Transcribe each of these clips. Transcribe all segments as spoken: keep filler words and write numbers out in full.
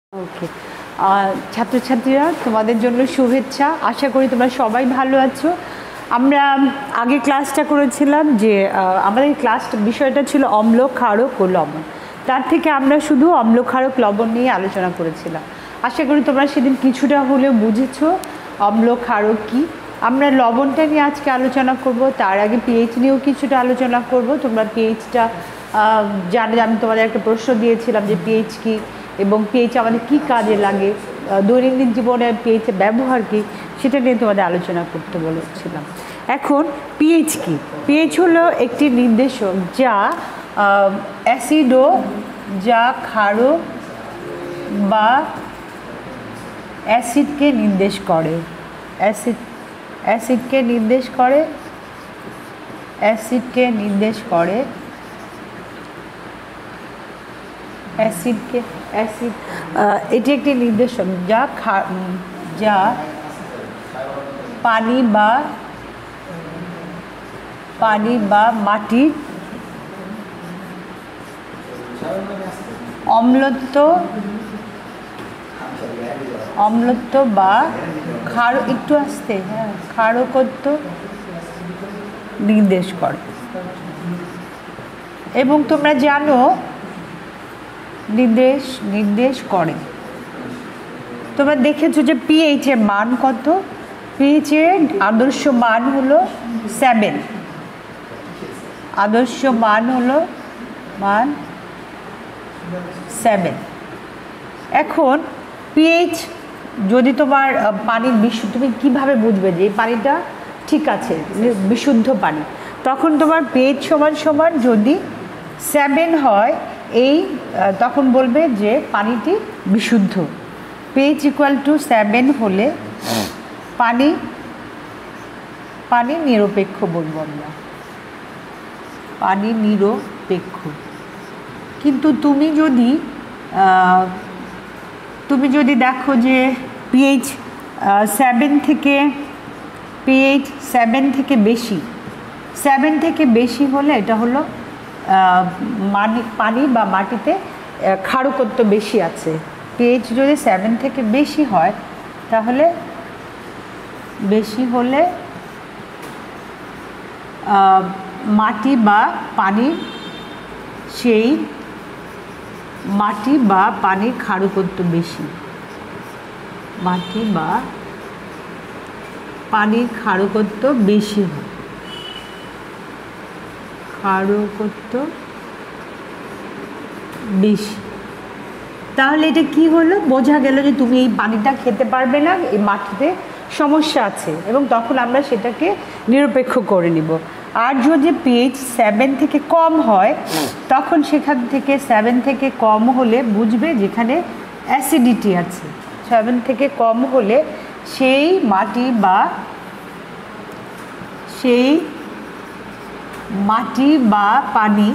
ওকে, ছাত্রছাত্রীরা তোমাদের জন্য শুভেচ্ছা। আশা করি তোমরা সবাই ভালো আছো। আমরা আগে ক্লাসটা করেছিলাম যে আমাদের ক্লাস বিষয়টা ছিল অম্ল, ক্ষারক ও লবণ। তার থেকে আমরা শুধু অম্ল, ক্ষারক, লবণ নিয়ে আলোচনা করেছিলাম। আশা করি তোমরা সেদিন কিছুটা হলেও বুঝেছো অম্ল, ক্ষারক কী। আমরা লবণটা নিয়ে আজকে আলোচনা করব, তার আগে পিএইচ নিয়েও কিছুটা আলোচনা করব। তোমরা পিএইচটা জানে, আমি তোমাদের একটা প্রশ্ন দিয়েছিলাম যে পিএইচ কী এবং পিএইচ আমাদের কী কাজে লাগে, দৈনন্দিন জীবনে পিএইচের ব্যবহার কী, সেটা নিয়ে তোমাদের আলোচনা করতে বলেছিলাম। এখন পিএইচ কী? পিএইচ হলো একটি নির্দেশক যা অ্যাসিড ও যা ক্ষারক বা অ্যাসিডকে নির্দেশ করে। অ্যাসিড অ্যাসিডকে নির্দেশ করে অ্যাসিডকে নির্দেশ করে অ্যাসিডকে অ্যাসিড এটি একটি নির্দেশক যা যা পানি বা পানি বা মাটির অম্লত্ব অম্লত্ব বা ক্ষার একটু আসতে হ্যাঁ ক্ষারকত্ব নির্দেশ করে। এবং তোমরা জানো নির্দেশ নির্দেশ করে তোমরা দেখেছো যে পিএইচ এর মান কত। পিএইচ এর আদর্শ মান হলো সেভেন। আদর্শ মান হলো মান সেভেন। এখন পিএইচ যদি তোমার পানির বিশুদ্ধ, তুমি কীভাবে বুঝবে যে এই পানিটা ঠিক আছে, বিশুদ্ধ পানি? তখন তোমার পিএইচ সমান সমান যদি সেভেন হয়, এই তখন বলবে যে পানিটি বিশুদ্ধ। পিএইচ ইকুয়াল টু সেভেন হলে পানি পানি নিরপেক্ষ বলবো আমরা, পানি নিরপেক্ষ। কিন্তু তুমি যদি তুমি যদি দেখো যে পিএইচ সেভেন থেকে পিএইচ সেভেন থেকে বেশি সেভেন থেকে বেশি হলে এটা হলো মাটি পানি বা মাটিতে ক্ষারকত্ব বেশি আছে। পিএইচ যদি সেভেন থেকে বেশি হয় তাহলে বেশি হলে মাটি বা পানি সেই মাটি বা পানির ক্ষারকত্ব বেশি মাটি বা পানির ক্ষারকত্ব বেশি হয় ক্ষারকত্ব বেশি। তাহলে এটা কি হলো? বোঝা গেল যে তুমি এই পানিটা খেতে পারবে না, এই মাটিতে সমস্যা আছে, এবং তখন আমরা সেটাকে নিরপেক্ষ করে নিব। আর যদি পিএইচ সেভেন থেকে কম হয় তখন সেখান থেকে সেভেন থেকে কম হলে বুঝবে যেখানে অ্যাসিডিটি আছে। সেভেন থেকে কম হলে সেই মাটি বা সেই মাটি বা পানি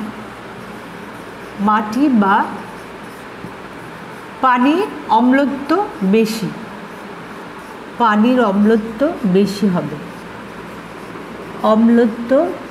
মাটি বা পানির অম্লত্ব বেশি পানির অম্লত্ব বেশি হবে অম্লত্ব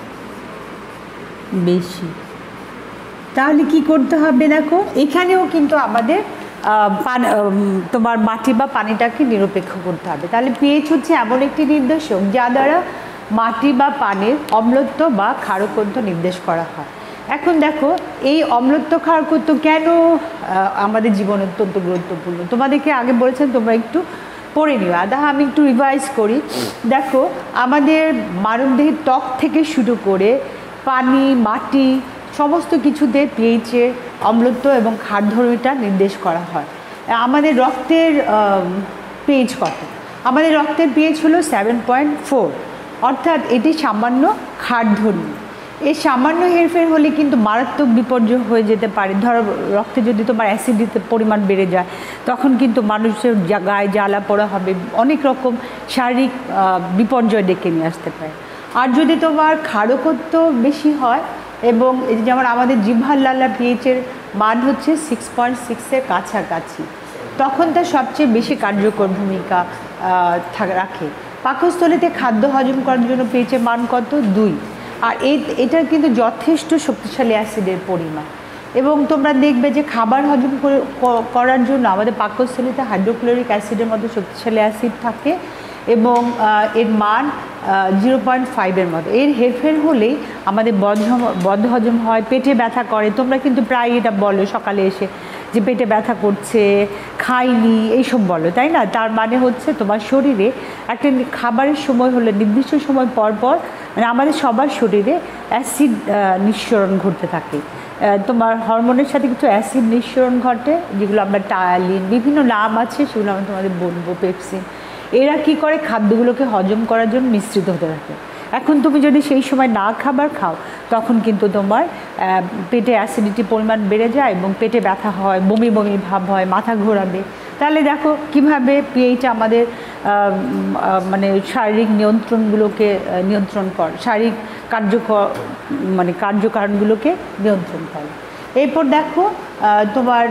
বেশি। তাহলে কি করতে হবে? দেখো এখানেও কিন্তু আমাদের তোমার মাটি বা পানিটাকে নিরপেক্ষ করতে হবে। তাহলে পিএইচ হচ্ছে এমন একটি নির্দেশক যা দ্বারা মাটি বা পানির অম্লত্ব বা ক্ষারকত্ব নির্দেশ করা হয়। এখন দেখো এই অম্লত্ব ক্ষারকত্ব কেন আমাদের জীবনে অত্যন্ত গুরুত্বপূর্ণ? তোমাদেরকে আগে বলেছেন, তোমরা একটু পড়ে নিও। আদা আমি একটু রিভাইজ করি। দেখো আমাদের মানবদেহের ত্বক থেকে শুরু করে পানি, মাটি, সমস্ত কিছুতে পিএইচের অম্লত্ব এবং ক্ষারধর্মিতা নির্দেশ করা হয়। আমাদের রক্তের পিএইচ কত? আমাদের রক্তের পিএইচ হলো সেভেন পয়েন্ট ফোর, অর্থাৎ এটি সামান্য ক্ষারধর্মী। এই সামান্য হেরফের হলে কিন্তু মারাত্মক বিপর্যয় হয়ে যেতে পারে। ধরো রক্তে যদি তোমার অ্যাসিডিটির পরিমাণ বেড়ে যায় তখন কিন্তু মানুষের গায়ে জ্বালা পোড়া হবে, অনেক রকম শারীরিক বিপর্যয় ডেকে নিয়ে আসতে পারে। আর যদি তোমার ক্ষারকত্ব বেশি হয়, এবং যেমন আমাদের জিহ্বার লালা পিএইচের মান হচ্ছে সিক্স পয়েন্ট সিক্সের কাছাকাছি, তখন তা সবচেয়ে বেশি কার্যকর ভূমিকা রাখে। পাকস্থলীতে খাদ্য হজম করার জন্য পিএইচের মান কত? দুই। আর এই এটা কিন্তু যথেষ্ট শক্তিশালী অ্যাসিডের পরিমাণ। এবং তোমরা দেখবে যে খাবার হজম করার জন্য আমাদের পাকস্থলীতে হাইড্রোক্লোরিক অ্যাসিডের মতো শক্তিশালী অ্যাসিড থাকে এবং এর মান জিরো পয়েন্ট ফাইভের মতো। এর হেরফের হলেই আমাদের বদ্ধ হজম হয়, পেটে ব্যথা করে। তোমরা কিন্তু প্রায় এটা বলো সকালে এসে যে পেটে ব্যথা করছে, খাইনি, এইসব বলো, তাই না? তার মানে হচ্ছে তোমার শরীরে একটা খাবারের সময় হলে নির্দিষ্ট সময় পর পর মানে আমাদের সবার শরীরে অ্যাসিড নিঃসরণ ঘটতে থাকে। তোমার হরমোনের সাথে কিছু অ্যাসিড নিঃসরণ ঘটে, যেগুলো আমরা টায়ালিন, বিভিন্ন নাম আছে, সেগুলো আমরা তোমাদের বলবো, পেপসিন। এরা কি করে খাদ্যগুলোকে হজম করার জন্য মিশ্রিত হতে থাকে। এখন তুমি যদি সেই সময় না খাবার খাও তখন কিন্তু তোমার পেটে অ্যাসিডিটির পরিমাণ বেড়ে যায় এবং পেটে ব্যথা হয়, বমি বমি ভাব হয়, মাথা ঘোরাবে। তাহলে দেখো কিভাবে পিএইচ আমাদের মানে শারীরিক নিয়ন্ত্রণগুলোকে নিয়ন্ত্রণ করে, শারীরিক কার্যকর মানে কার্যকারণগুলোকে নিয়ন্ত্রণ করে। এরপর দেখো তোমার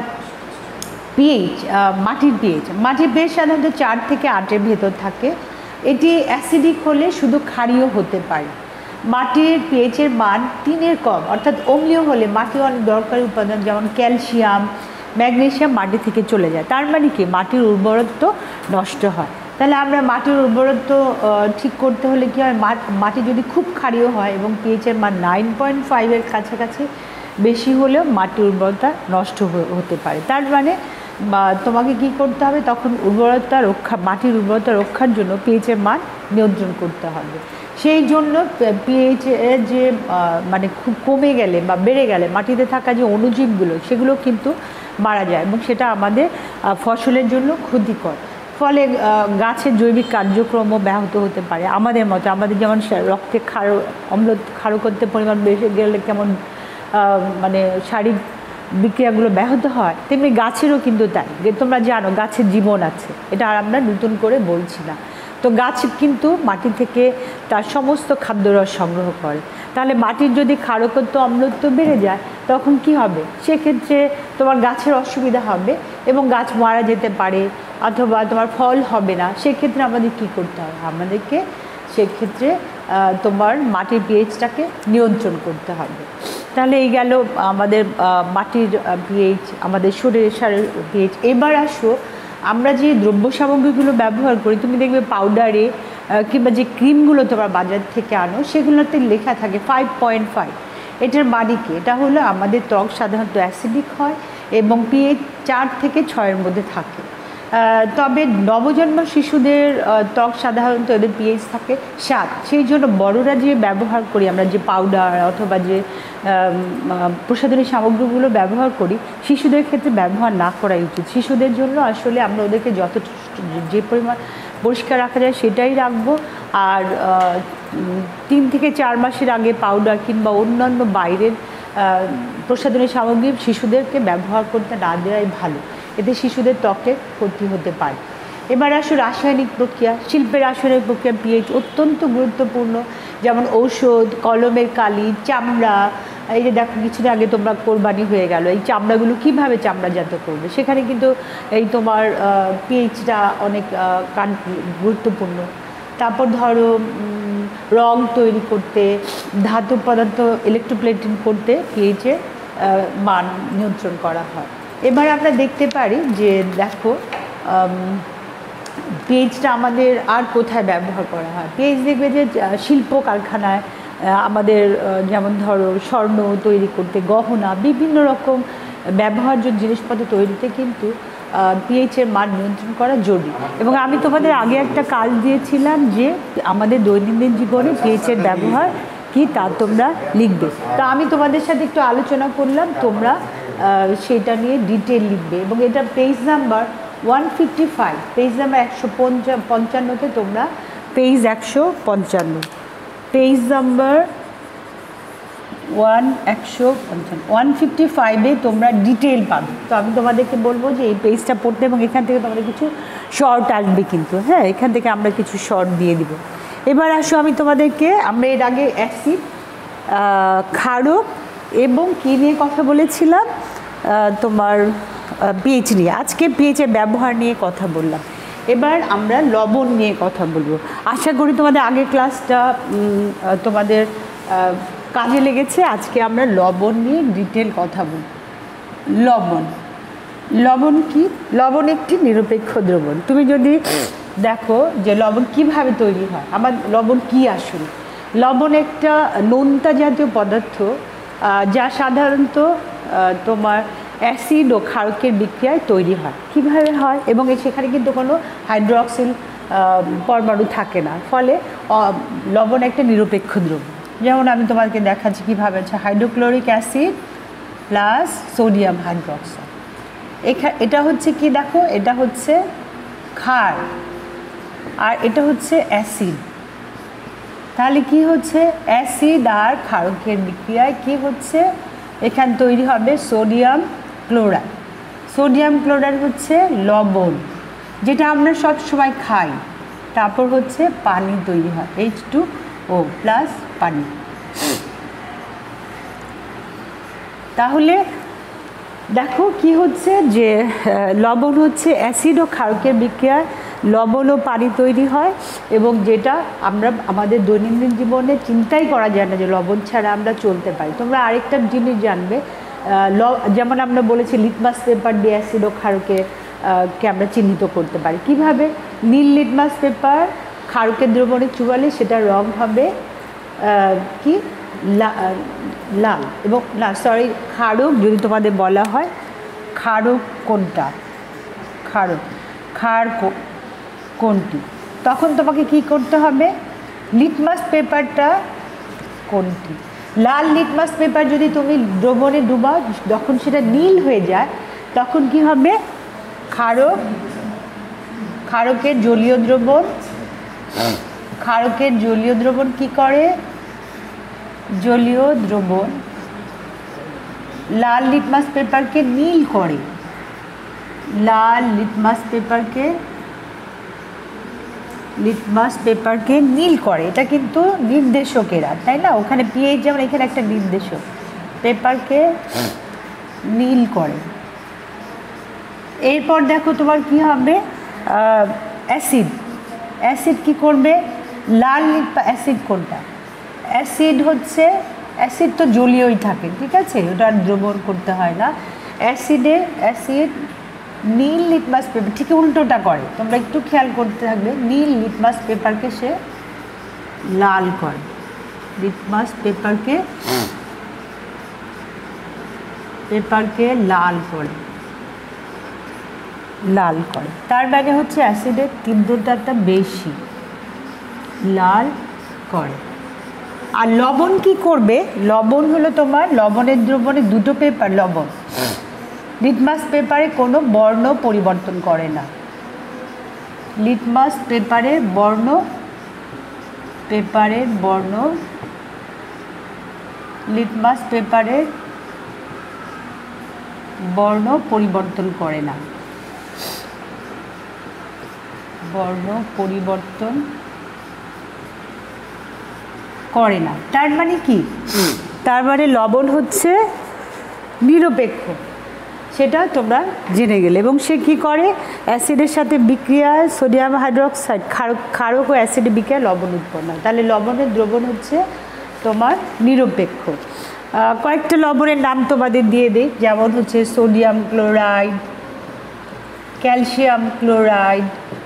পিএইচ, মাটির পিএইচ। মাটির পিএইচ সাধারণত চার থেকে আটের ভেতর থাকে। এটি অ্যাসিডিক হলে শুধু ক্ষারীয় হতে পারে। মাটির পিএইচের মান তিনের কম অর্থাৎ অম্লীয় হলে মাটির অনেক দরকারি উপাদান যেমন ক্যালসিয়াম, ম্যাগনেসিয়াম মাটি থেকে চলে যায়। তার মানে কি মাটির উর্বরত্ব নষ্ট হয়। তাহলে আমরা মাটির উর্বরত্ব ঠিক করতে হলে কী হয়, মাটি যদি খুব ক্ষারীয় হয় এবং পিএইচের মান নাইন পয়েন্ট ফাইভের কাছাকাছি বেশি হলেও মাটির উর্বরতা নষ্ট হতে পারে। তার মানে বা তোমাকে কি করতে হবে তখন উর্বরতা রক্ষা, মাটির উর্বরতা রক্ষার জন্য পিএইচের মান নিয়ন্ত্রণ করতে হবে। সেই জন্য পিএইচ এর যে মানে খুব কমে গেলে বা বেড়ে গেলে মাটিতে থাকা যে অণুজীবগুলো সেগুলো কিন্তু মারা যায় এবং সেটা আমাদের ফসলের জন্য ক্ষতিকর। ফলে গাছের জৈবিক কার্যক্রমও ব্যাহত হতে পারে। আমাদের মতো আমাদের যেমন রক্তে ক্ষার অম্ল ক্ষারকত্বের পরিমাণ বেড়ে গেলে কেমন মানে শারীরিক বিক্রিয়াগুলো ব্যাহত হয়, তেমনি গাছেরও কিন্তু তাই। তোমরা জানো গাছের জীবন আছে, এটা আর আমরা নতুন করে বলছি না। তো গাছ কিন্তু মাটি থেকে তার সমস্ত খাদ্যরস সংগ্রহ করে। তাহলে মাটির যদি ক্ষারকত্ব অম্লত্ব বেড়ে যায় তখন কি হবে, সেক্ষেত্রে তোমার গাছের অসুবিধা হবে এবং গাছ মারা যেতে পারে অথবা তোমার ফল হবে না। সেক্ষেত্রে আমাদের কি করতে হবে, আমাদেরকে সেক্ষেত্রে তোমার মাটির পিএইচটাকে নিয়ন্ত্রণ করতে হবে। তাহলে এই গেল আমাদের মাটির পিএইচ, আমাদের শরীরের সারের পিএইচ। এবার আসো আমরা যে দ্রব্য সামগ্রীগুলো ব্যবহার করি, তুমি দেখবে পাউডারে কিংবা যে ক্রিমগুলো তোমার বাজার থেকে আনো সেগুলোতে লেখা থাকে ফাইভ পয়েন্ট ফাইভ। এটার মানে কি, এটা হলো আমাদের ত্বক সাধারণত অ্যাসিডিক হয় এবং পিএইচ চার থেকে ছয়ের মধ্যে থাকে। তবে নবজন্ম শিশুদের ত্বক সাধারণত এদের পিএইচ থাকে সাত। সেই জন্য বড়রা যে ব্যবহার করি আমরা যে পাউডার অথবা যে প্রসাধনী সামগ্রীগুলো ব্যবহার করি শিশুদের ক্ষেত্রে ব্যবহার না করাই উচিত। শিশুদের জন্য আসলে আমরা ওদেরকে যত যে পরিমাণ পরিষ্কার রাখা যায় সেটাই রাখবো। আর তিন থেকে চার মাসের আগে পাউডার কিংবা অন্যান্য বাইরের প্রসাধনী সামগ্রী শিশুদেরকে ব্যবহার করতে না দেওয়াই ভালো, এতে শিশুদের ত্বকের ক্ষতি হতে পারে। এবার আসো রাসায়নিক প্রক্রিয়া। শিল্পের রাসায়নিক প্রক্রিয়া পিএইচ অত্যন্ত গুরুত্বপূর্ণ, যেমন ঔষধ, কলমের কালি, চামড়া। এই যে দেখো কিছুদিন আগে তোমরা কোরবানি হয়ে গেল, এই চামড়াগুলো কীভাবে চামড়াজাত করবে, সেখানে কিন্তু এই তোমার পিএইচটা অনেক গুরুত্বপূর্ণ। তারপর ধরো রং তৈরি করতে, ধাতু পদার্থ ইলেকট্রোপ্লেটিং করতে পিএইচের মান নিয়ন্ত্রণ করা হয়। এবার আমরা দেখতে পারি যে দেখো পিএইচটা আমাদের আর কোথায় ব্যবহার করা হয়। পিএইচ দেখবে যে শিল্প কারখানায় আমাদের যেমন ধরো স্বর্ণ তৈরি করতে, গহনা, বিভিন্ন রকম ব্যবহার্য জিনিসপত্র তৈরিতে কিন্তু পিএইচের মান নিয়ন্ত্রণ করা জরুরি। এবং আমি তোমাদের আগে একটা কাজ দিয়েছিলাম যে আমাদের দৈনন্দিন জীবনে পিএইচের ব্যবহার কি তা তোমরা লিখবে। তা আমি তোমাদের সাথে একটু আলোচনা করলাম, তোমরা সেটা নিয়ে ডিটেল লিখবে। এবং এটা page number one fifty five, page number একশো পঞ্চা পঞ্চান্নতে তোমরা পেজ একশো পঞ্চান্ন পেজ নাম্বার ওয়ান একশো পঞ্চান্ন ওয়ান ফিফটি ফাইভে তোমরা ডিটেল পাবে। তো আমি তোমাদেরকে বলবো যে এই পেজটা পড়তে এবং এখান থেকে তোমাদের কিছু শর্ট আসবে কিন্তু, হ্যাঁ এখান থেকে আমরা কিছু শর্ট দিয়ে দিব। এবার আসো আমি তোমাদেরকে, আমরা এর আগে অ্যাসিড, ক্ষারক এবং কী নিয়ে কথা বলেছিলাম, তোমার পিএইচ নিয়ে। আজকে পিএইচের ব্যবহার নিয়ে কথা বললাম। এবার আমরা লবণ নিয়ে কথা বলবো। আশা করি তোমাদের আগের ক্লাসটা তোমাদের কাজে লেগেছে। আজকে আমরা লবণ নিয়ে ডিটেল কথা বলব। লবণ। লবণ কি? লবণ একটি নিরপেক্ষ দ্রবণ। তুমি যদি দেখো যে লবণ কিভাবে তৈরি হয়, আমার লবণ কি আসলে? লবণ একটা নোনতা জাতীয় পদার্থ যা সাধারণত তোমার অ্যাসিড ও ক্ষারকের বিক্রিয়ায় তৈরি হয়। কিভাবে হয়? এবং সেখানে কিন্তু কোনো হাইড্রোক্সিল পরমাণু থাকে না, ফলে লবণ একটা নিরপেক্ষ দ্রবণ। যেমন আমি তোমাকে দেখাচ্ছি কীভাবে হচ্ছে hydrochloric acid plus sodium hydroxide. এখানে এটা হচ্ছে কি দেখো, এটা হচ্ছে ক্ষার আর এটা হচ্ছে অ্যাসিড। তাহলে কি হচ্ছে? অ্যাসিড আর ক্ষারকের বিক্রিয়ায় কি হচ্ছে? এখানে তৈরি হবে সোডিয়াম ক্লোরাইড। সোডিয়াম ক্লোরাইড হচ্ছে লবণ, যেটা আমরা সব সময় খাই। তারপর হচ্ছে পানি তৈরি হয়, এইচ টু ও প্লাস পানি। তাহলে দেখো কি হচ্ছে যে লবণ হচ্ছে অ্যাসিড ও ক্ষারকের বিক্রিয়ায় লবণ ও পানি তৈরি হয়, এবং যেটা আমরা আমাদের দৈনন্দিন জীবনে চিন্তাই করা যায় না যে লবণ ছাড়া আমরা চলতে পারি। তোমরা আরেকটা জিনিস জানবে, যেমন আমরা বলেছি লিটমাস পেপার দিয়ে অ্যাসিড ও ক্ষারকে কে আমরা চিহ্নিত করতে পারি। কিভাবে? নীল লিটমাস পেপার ক্ষারকের দ্রবণে চুবালে সেটা রং হবে কি লাল, এবং না সরি ক্ষারক যদি তোমাদের বলা হয় ক্ষারক কোনটা, ক্ষারক ক্ষার কোনটি, তখন তোমাকে কি করতে হবে? লিটমাস পেপারটা কোনটি। লাল লিটমাস পেপার যদি তুমি দ্রবণে ডুবাও, যখন সেটা নীল হয়ে যায় তখন কি হবে? ক্ষারক, ক্ষারকের জলীয় দ্রবণ। ক্ষারকের জলীয় দ্রবণ কি করে? জলীয় দ্রবণ লাল লিটমাস পেপারকে নীল করে। লাল লিটমাস পেপারকে লিটমাস পেপারকে নীল করে। এটা কিন্তু নির্দেশকেরা, তাই না? ওখানে পিএইচ যেমন, এখানে একটা নির্দেশক পেপারকে নীল করে। এরপর দেখো তোমার কি হবে? অ্যাসিড। অ্যাসিড কি করবে? লাল অ্যাসিড কোনটা? অ্যাসিড হচ্ছে, অ্যাসিড তো জলীয়ই থাকে, ঠিক আছে, ওটা দ্রবণ করতে হয় না। অ্যাসিডে অ্যাসিড নীল লিটমাস পেপার ঠিক উল্টোটা করে, তোমরা একটু খেয়াল করতে থাকবে। নীল লিটমাস পেপারকে সে লাল করে। লিটমাস পেপারকে পেপারকে লাল করে লাল করে তার মানে হচ্ছে অ্যাসিডের তীব্রতাটা বেশি, লাল করে। আর লবণ কি করবে? লবণ হলো তোমার লবণের দ্রবণে দুটো পেপার লবণ লিটমাস পেপারে কোনো বর্ণ পরিবর্তন করে না। লিটমাস পেপারের বর্ণ পেপারের বর্ণ লিটমাস পেপারের বর্ণ পরিবর্তন করে না। বর্ণ পরিবর্তন করে না তার মানে কি? তার মানে লবণ হচ্ছে নিরপেক্ষ, সেটা তোমরা জেনে গেলে। এবং সে কি করে? অ্যাসিডের সাথে বিক্রিয়ায় সোডিয়াম হাইড্রোক্সাইড ক্ষারক ক্ষারক ও অ্যাসিডের বিক্রিয়ায় লবণ উৎপন্ন হয়। তাহলে লবণের দ্রবণ হচ্ছে তোমার নিরপেক্ষ। কয়েকটা লবণের নাম তোমাদের দিয়ে দিই, যেমন হচ্ছে sodium chloride, calcium chloride,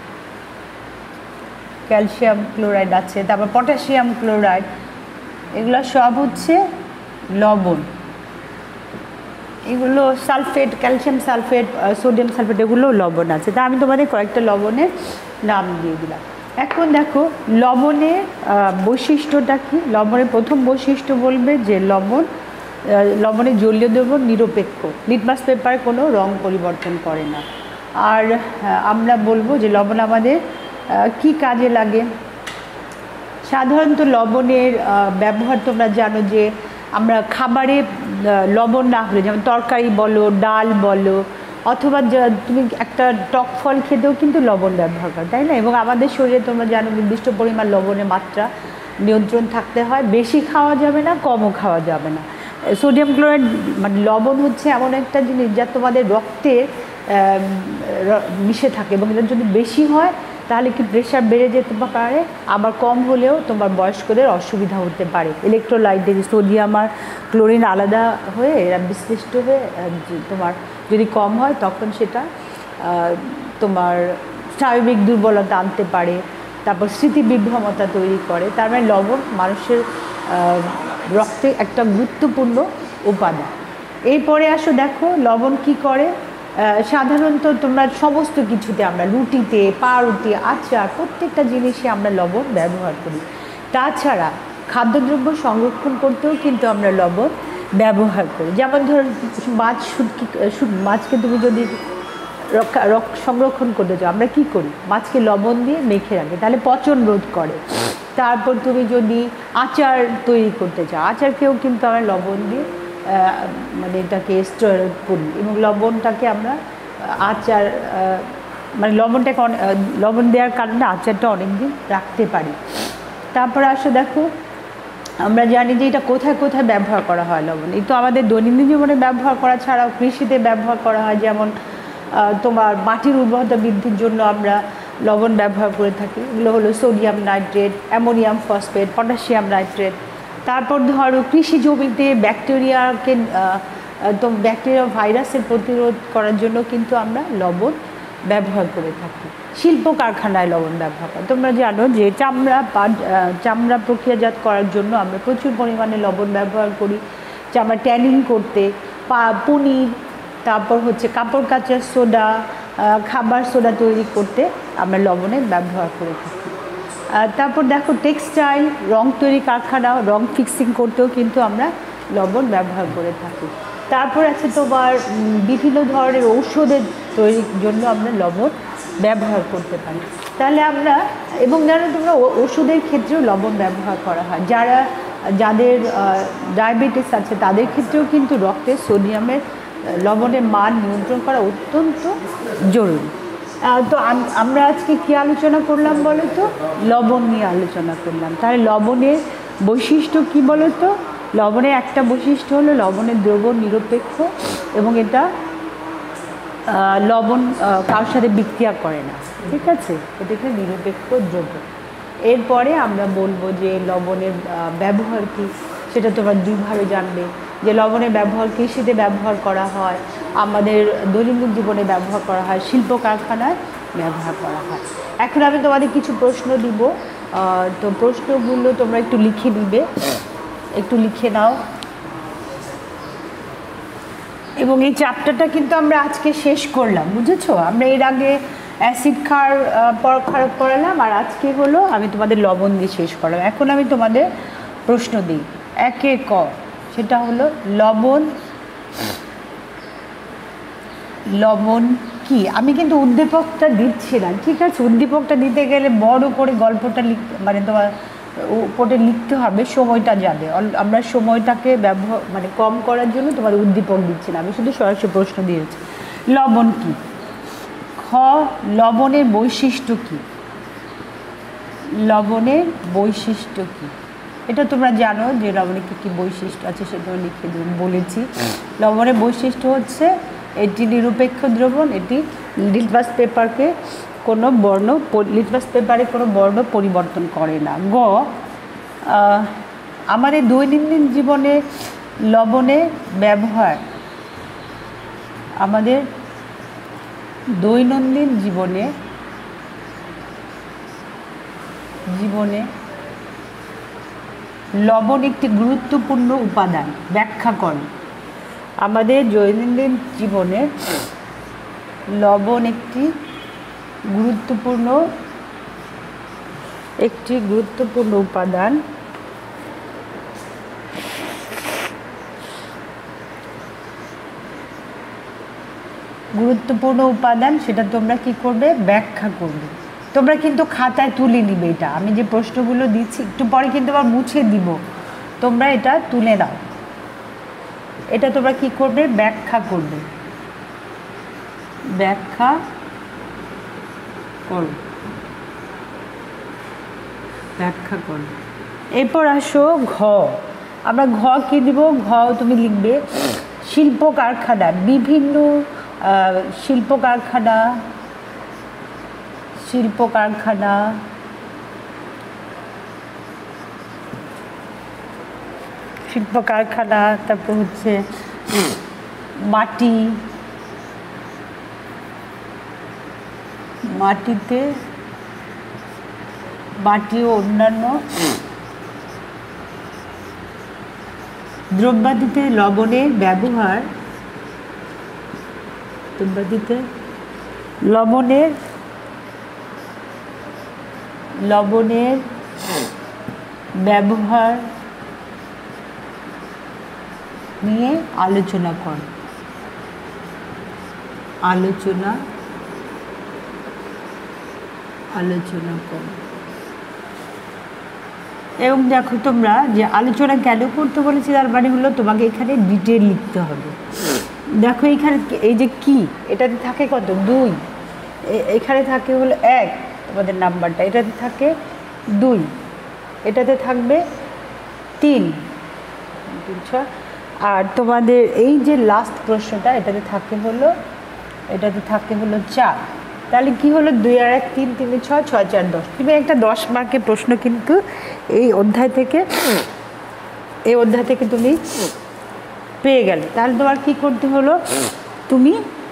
calcium chloride আছে, তারপর পটাশিয়াম ক্লোরাইড, এগুলো সব হচ্ছে লবণ। এগুলো sulphate, calcium sulphate, sodium sulphate, এগুলো লবণ আছে। তা আমি তোমাদের কয়েকটা লবণের নাম দিয়ে দিলাম। এখন দেখো লবণের বৈশিষ্ট্যটা কি? লবণের প্রথম বৈশিষ্ট্য বলবে যে লবণ লবণের জলীয় দ্রবণ নিরপেক্ষ, লিটমাস পেপার কোনো রং পরিবর্তন করে না। আর আমরা বলবো যে লবণ আমাদের কি কাজে লাগে। সাধারণত লবণের ব্যবহার তোমরা জানো যে আমরা খাবারে লবণ না হলে, যেমন তরকারি বলো, ডাল বলো, অথবা তুমি একটা টক ফল খেতেও কিন্তু লবণ ব্যবহার করো, তাই না? এবং আমাদের শরীরে তোমরা জানো নির্দিষ্ট পরিমাণ লবণের মাত্রা নিয়ন্ত্রণ থাকতে হয়, বেশি খাওয়া যাবে না, কমও খাওয়া যাবে না। সোডিয়াম ক্লোরাইড মানে লবণ হচ্ছে এমন একটা জিনিস যা তোমাদের রক্তে মিশে থাকে, এবং এটা যদি বেশি হয় তাহলে কি প্রেশার বেড়ে যেতে পারে, আবার কম হলেও তোমার বয়স্কদের অসুবিধা হতে পারে। ইলেকট্রোলাইটে সোডিয়াম আর ক্লোরিন আলাদা হয়ে এরা বিশ্লিষ্ট হয়ে তোমার যদি কম হয় তখন সেটা তোমার স্বাভাবিক দুর্বলতা আনতে পারে, তারপর স্মৃতি বিভ্রমতা তৈরি করে। তার মানে লবণ মানুষের রক্তে একটা গুরুত্বপূর্ণ উপাদান। এরপরে আসো দেখো লবণ কি করে। সাধারণত তোমরা সমস্ত কিছুতে আমরা রুটিতে, পাউরুটি, আচার প্রত্যেকটা জিনিসে আমরা লবণ ব্যবহার করি। তাছাড়া খাদ্যদ্রব্য সংরক্ষণ করতেও কিন্তু আমরা লবণ ব্যবহার করি। যেমন ধরো মাছ শুটকি মাছকে তুমি যদি রক্ষা রক সংরক্ষণ করতে চাও আমরা কি করি, মাছকে লবণ দিয়ে মেখে রাখি, তাহলে পচন রোধ করে। তারপর তুমি যদি আচার তৈরি করতে চাও আচারকেও কিন্তু আমরা লবণ দিয়ে মানে এটাকে স্টোর করি এবং লবণটাকে আমরা আচার মানে লবণটাকে লবণ দেওয়ার কারণে আচারটা অনেক দিন রাখতে পারি। তারপরে আসো দেখো আমরা জানি যে এটা কোথায় কোথায় ব্যবহার করা হয় লবণ। এই তো আমাদের দৈনন্দিন জীবনে ব্যবহার করা ছাড়াও কৃষিতে ব্যবহার করা হয়। যেমন তোমার মাটির উর্বরতা বৃদ্ধির জন্য আমরা লবণ ব্যবহার করে থাকি। এগুলো হলো sodium nitrate, ammonium phosphate, potassium nitrate. তারপর ধরো কৃষি জমিতে ব্যাকটেরিয়াকে তো ব্যাকটেরিয়া ভাইরাসের প্রতিরোধ করার জন্য কিন্তু আমরা লবণ ব্যবহার করে থাকি। শিল্প কারখানায় লবণ ব্যবহার করা তোমরা জানো যে চামড়া পাট চামড়া প্রক্রিয়াজাত করার জন্য আমরা প্রচুর পরিমাণে লবণ ব্যবহার করি। চামড়া ট্যানিং করতে, পা পনির, তারপর হচ্ছে কাপড় কাচার সোডা, খাবার সোডা তৈরি করতে আমরা লবণের ব্যবহার করে থাকি। তারপর দেখো টেক্সটাইল, রং তৈরি কারখানা, রং ফিক্সিং করতেও কিন্তু আমরা লবণ ব্যবহার করে থাকি। তারপর আছে তোমার বিভিন্ন ধরনের ঔষধের তৈরির জন্য আমরা লবণ ব্যবহার করতে পারি। তাহলে আমরা এবং জানো তোমরা ওষুধের ক্ষেত্রেও লবণ ব্যবহার করা হয়। যারা যাদের ডায়াবেটিস আছে তাদের ক্ষেত্রেও কিন্তু রক্তে সোডিয়ামের লবণের মান নিয়ন্ত্রণ করা অত্যন্ত জরুরি। তো আমরা আজকে কী আলোচনা করলাম বলো তো, লবণ নিয়ে আলোচনা করলাম। তাহলে লবণের বৈশিষ্ট্য কী বলো তো, লবণের একটা বৈশিষ্ট্য হলো লবণের দ্রবণ নিরপেক্ষ এবং এটা লবণ কারোর সাথে বিক্রিয়া করে না, ঠিক আছে, এটাকে নিরপেক্ষ দ্রব্য। এরপরে আমরা বলবো যে লবণের ব্যবহার কী, সেটা তোমরা দুইভাবে জানবে। যে লবণের ব্যবহার কৃষিতে ব্যবহার করা হয়, আমাদের দৈনন্দিন জীবনে ব্যবহার করা হয়, শিল্প কারখানায় ব্যবহার করা হয়। এখন আমি তোমাদের কিছু প্রশ্ন দিব, তো প্রশ্নগুলো তোমরা একটু লিখে নিবে, একটু লিখে নাও। এবং এই চ্যাপ্টারটা কিন্তু আমরা আজকে শেষ করলাম, বুঝেছো। আমরা এর আগে অ্যাসিড ক্ষার পরক্ষারক পড়ালাম আর আজকে হলো আমি তোমাদের লবণ দিয়ে শেষ করলাম। এখন আমি তোমাদের প্রশ্ন দিই একে ক, সেটা হলো লবণ লবণ কি। আমি কিন্তু উদ্দীপকটা দিচ্ছি না, ঠিক আছে। উদ্দীপকটা দিতে গেলে বড় করে গল্পটা লিখতে মানে তোমার উপরে লিখতে হবে, সময়টা যাবে। আমরা সময়টাকে ব্যবহার মানে কম করার জন্য তোমার উদ্দীপক দিচ্ছি না, আমি শুধু সরাসরি প্রশ্ন দিয়েছি। লবণ কি? খ, লবণের বৈশিষ্ট্য কি? লবণের বৈশিষ্ট্য কি? এটা তোমরা জানো যে লবণের কী কী বৈশিষ্ট্য আছে, সেটা লিখে বলেছি। লবণের বৈশিষ্ট্য হচ্ছে এটি নিরপেক্ষ দ্রবণ, এটি লিটমাস পেপারকে কোনো বর্ণ লিটমাস পেপারে কোনো বর্ণ পরিবর্তন করে না। গ, আমাদের দৈনন্দিন জীবনে লবণের ব্যবহার আমাদের দৈনন্দিন জীবনে জীবনে লবণ একটি গুরুত্বপূর্ণ উপাদান, ব্যাখ্যা করো। আমাদের দৈনন্দিন জীবনে লবণ একটি গুরুত্বপূর্ণ একটি গুরুত্বপূর্ণ উপাদান। গুরুত্বপূর্ণ উপাদান সেটা তোমরা কি করবে, ব্যাখ্যা করবে। তোমরা কিন্তু খাতায় তুলে নিবে। এটা আমি যে প্রশ্নগুলো দিচ্ছি একটু পরে কিন্তু আবার মুছে দিব, তোমরা এটা তুলে নাও। এটা তোমরা কি করবে, ব্যাখ্যা করবে, ব্যাখ্যা করো, ব্যাখ্যা করো। এরপর আসো ঘ, আমরা ঘ কি দিব, ঘ তুমি লিখবে শিল্প কারখানা, বিভিন্ন শিল্প কারখানা শিল্প কারখানা, শিল্প কারখানা, তারপর হচ্ছে মাটি, মাটিতে মাটি ও অন্যান্য দ্রব্যাদিতে লবণের ব্যবহার, দ্রব্যাদিতে লবণের লবণের ব্যবহার নিয়ে আলোচনা কর, আলোচনা আলোচনা কর। এবং দেখো তোমরা যে আলোচনা কেন করতে বলেছি তার মানে হলো তোমাকে এখানে ডিটেল লিখতে হবে। দেখো এখানে এই যে কি এটাতে থাকে কত দুই, এখানে থাকে হলো এক তোমাদের নাম্বারটা, এটাতে থাকে দুই, এটাতে থাকবে তিন, আর তোমাদের এই যে লাস্ট প্রশ্নটা এটাতে থাকে হলো এটাতে থাকে হলো চার। তাহলে কি হলো দুই আর এক তিন, তিনে ছয়, ছয় চার দশ। তুমি একটা দশ মার্কের প্রশ্ন কিন্তু এই অধ্যায় থেকে এই অধ্যায় থেকে তুমি পেয়ে গেলে। তাহলে তোমার কি করতে হলো, তুমি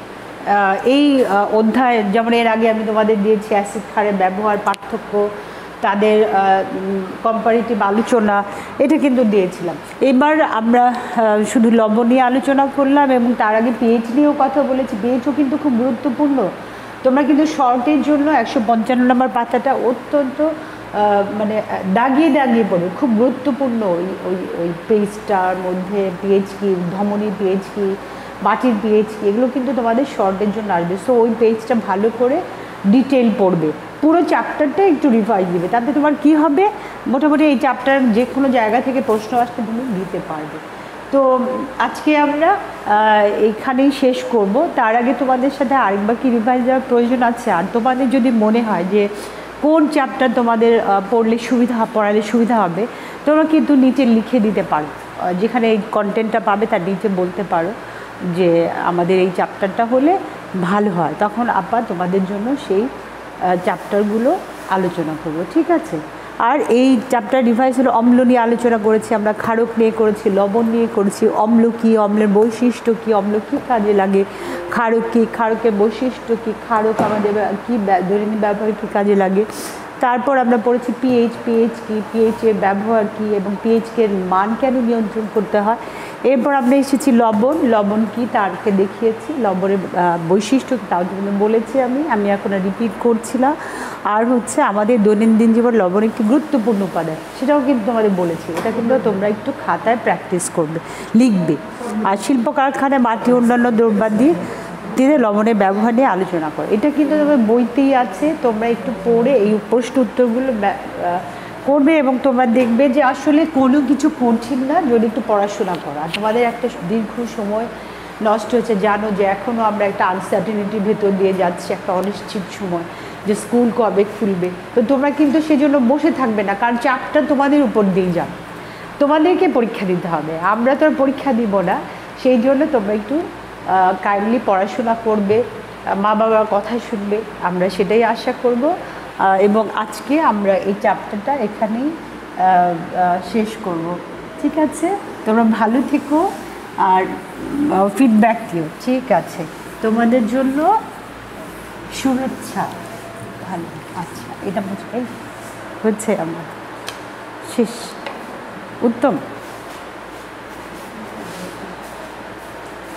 এই অধ্যায় যেমন এর আগে আমি তোমাদের দিয়েছি অ্যাসিড ক্ষারের ব্যবহার, পার্থক্য, তাদের কম্পারেটিভ আলোচনা, এটা কিন্তু দিয়েছিলাম। এবার আমরা শুধু লবণ নিয়ে আলোচনা করলাম এবং তার আগে পিএইচ নিয়েও কথা বলেছি। পিএইচও কিন্তু খুব গুরুত্বপূর্ণ। তোমরা কিন্তু শর্টের জন্য একশো পঞ্চান্ন নম্বর পাতাটা অত্যন্ত মানে দাগিয়ে দাগিয়ে পড়বে, খুব গুরুত্বপূর্ণ। ওই ওই ওই পেজটার মধ্যে পিএইচ কি, ধমনির পিএইচ কি, মাটির পিএইচ কি, এগুলো কিন্তু তোমাদের শর্টের জন্য আসবে। সো ওই পেজটা ভালো করে ডিটেল পড়বে, পুরো চ্যাপ্টারটা একটু রিভাইজ দিবে, তাতে তোমার কি হবে মোটামুটি এই চ্যাপ্টার যে কোনো জায়গা থেকে প্রশ্ন আসতে তুমি দিতে পারবে। তো আজকে আমরা এইখানেই শেষ করব। তার আগে তোমাদের সাথে আরেকবার কি রিভাইজ দেওয়ার প্রয়োজন আছে। আর তোমাদের যদি মনে হয় যে কোন চ্যাপ্টার তোমাদের পড়লে সুবিধা পড়ালে সুবিধা হবে, তোমরা কিন্তু নিচে লিখে দিতে পারো, যেখানে এই কন্টেন্টটা পাবে তার নিচে বলতে পারো যে আমাদের এই চ্যাপ্টারটা হলে ভালো হয়, তখন আপা তোমাদের জন্য সেই চ্যাপ্টারগুলো আলোচনা করব, ঠিক আছে। আর এই চ্যাপ্টার রিভাইজ হলো অম্ল নিয়ে আলোচনা করেছি আমরা, ক্ষারক নিয়ে করেছি, লবণ নিয়ে করেছি, অম্ল কী, অম্লের বৈশিষ্ট্য কী, অম্ল কী কাজে লাগে, ক্ষারক কী, ক্ষারকের বৈশিষ্ট্য কী, ক্ষারক আমাদের কী দৈনন্দিন ব্যবহারে কী কাজে লাগে। তারপর আমরা পড়েছি পিএইচ, পিএইচ কী, পিএইচের ব্যবহার কী এবং পিএইচকে মান কেন নিয়ন্ত্রণ করতে হয়। এরপর আমরা এসেছি লবণ, লবণ কী তারকে দেখিয়েছি, লবণের বৈশিষ্ট্য কী তাও কিন্তু বলেছি আমি আমি এখন রিপিট করছি না। আর হচ্ছে আমাদের দৈনন্দিন জীবন লবণ একটি গুরুত্বপূর্ণ উপাদান, সেটাও কিন্তু তোমাদের বলেছি। এটা কিন্তু তোমরা একটু খাতায় প্র্যাকটিস করবে, লিখবে। আর শিল্প কারখানায় মাটি অন্যান্য দ্রব্যাদি দিয়ে লবণের ব্যবহার নিয়ে আলোচনা করো, এটা কিন্তু তোমার বইতেই আছে। তোমরা একটু পড়ে এই প্রশ্ন উত্তরগুলো করবে এবং তোমরা দেখবে যে আসলে কোনো কিছু কঠিন না যদি একটু পড়াশোনা করো। আর তোমাদের একটা দীর্ঘ সময় নষ্ট হয়েছে, জানো যে এখনও আমরা একটা আনসার্টেনিটির ভেতর দিয়ে যাচ্ছি, একটা অনিশ্চিত সময় যে স্কুল কবে খুলবে। তো তোমরা কিন্তু সেজন্য বসে থাকবে না, কারণ চাপটা তোমাদের উপর দিয়ে যাবে, তোমাদেরকে পরীক্ষা দিতে হবে, আমরা তো আর পরীক্ষা দিব না। সেই জন্য তোমরা একটু কাইন্ডলি পড়াশোনা করবে, মা বাবার কথা শুনবে, আমরা সেটাই আশা করব। এবং আজকে আমরা এই চ্যাপ্টারটা এখানেই শেষ করব, ঠিক আছে। তোমরা ভালো থেকো আর ফিডব্যাক দিও, ঠিক আছে। তোমাদের জন্য শুভেচ্ছা। ভালো, আচ্ছা, এটা বুঝবে হচ্ছে আমরা শেষ, উত্তম।